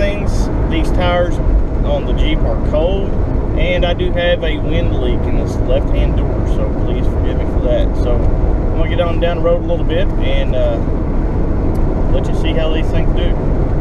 things, these tires on the Jeep are cold, and I do have a wind leak in this left-hand door, so please forgive me for that. So I'm gonna get on down the road a little bit and let you see how these things do.